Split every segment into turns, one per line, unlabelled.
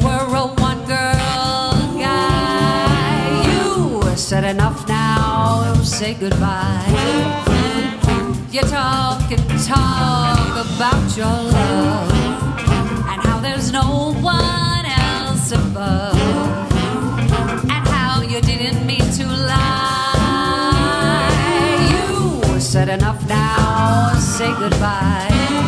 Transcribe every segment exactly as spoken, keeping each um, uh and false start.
were a one-girl guy. You said enough now, say goodbye. You talk and talk about your love and how there's no one else above, and how you didn't mean to lie. You said enough now, say goodbye.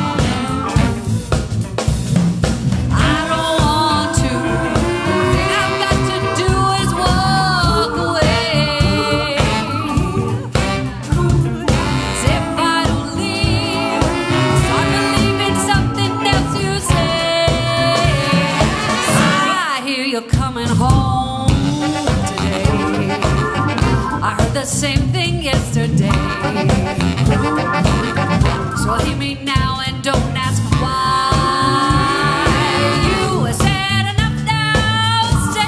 The same thing yesterday. So hear me now and don't ask why. You said enough now, say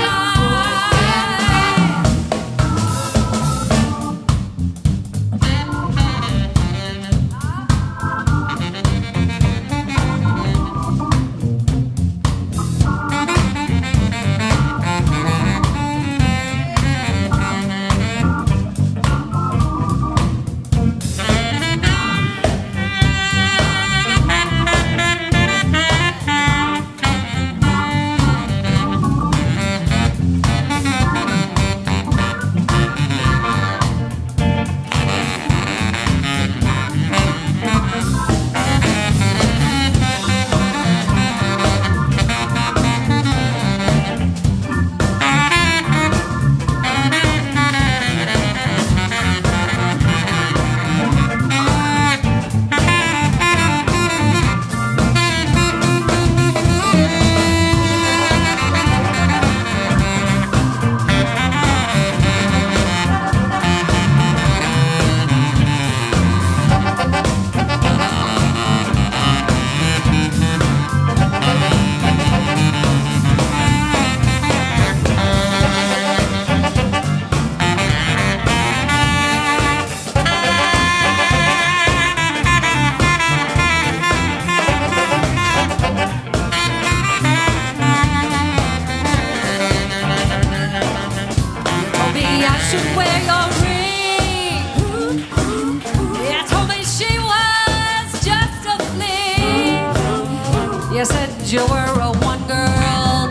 you were a one-girl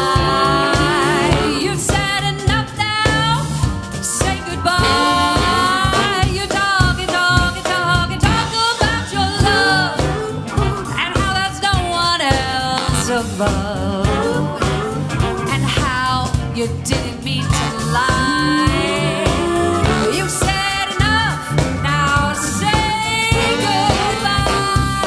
guy. You said enough now, say goodbye. You talk and talk and talk and talk about your love and how there's no one else above, and how you didn't mean to lie. You said enough, now say goodbye.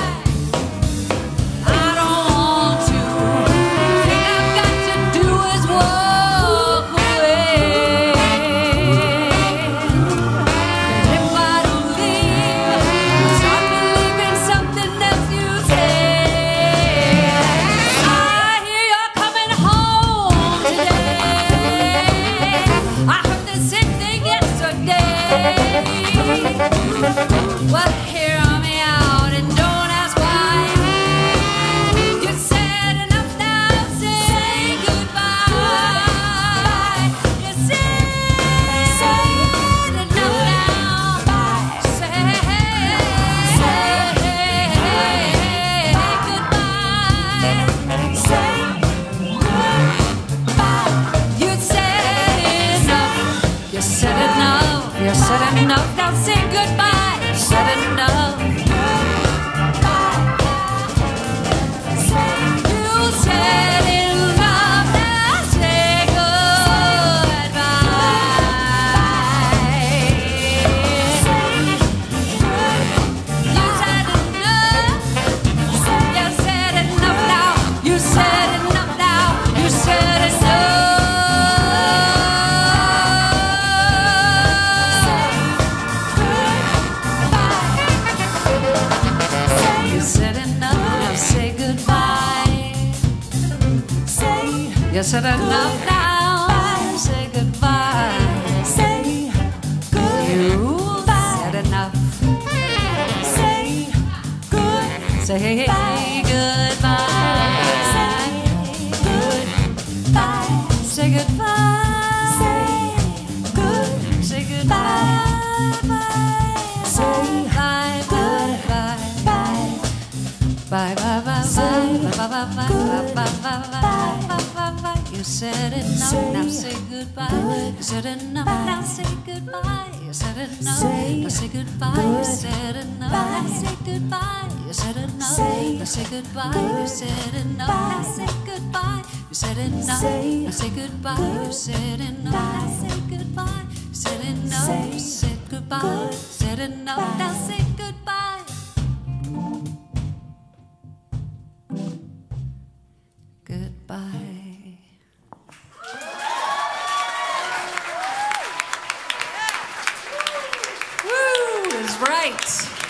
I don't want to, thing I've got to do is walk away. And if I don't leave, start believing something else you say. I hear you're coming home today. I heard the same thing yesterday. Well, hear me out and don't ask why. You said enough now, say goodbye. You said, say enough now, say, say goodbye. Say goodbye. You said enough. You said enough. You said enough. Now say goodbye. You said enough. You said enough. Now say goodbye. You said enough. You said enough now. You said enough now. You said enough. You said enough. Now say goodbye. You said enough now. Say goodbye. You said enough. Say goodbye. goodbye.
Say good.
Say goodbye.
Say
Bye, bye, bye, bye. Bye, bye, bye, bye, bye, bye, bye, bye, bye, bye, bye, bye, bye. You said enough, now say goodbye. You said enough, now say goodbye. You said enough, now say goodbye. You said enough, now say goodbye. You said enough, now say goodbye. You said enough, now say goodbye. You said enough, now say goodbye. You said enough, now say goodbye. You said enough, you said goodbye. You said enough, now say goodbye. Goodbye. Woo! Is right.